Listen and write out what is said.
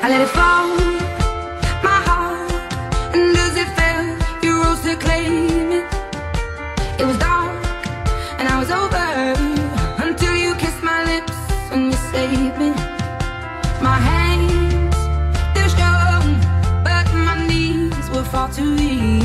I let it fall, my heart, and as it fell, you rose to claim it. It was dark, and I was over, until you kissed my lips and you saved me. My hands, they're strong, but my knees will fall too weak.